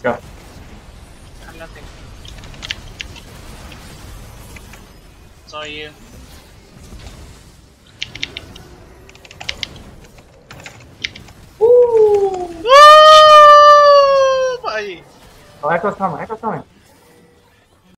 Go. I'm nothing. It's all you. Woo! Woo! Bye. Oh, Echo's coming. Echo's coming.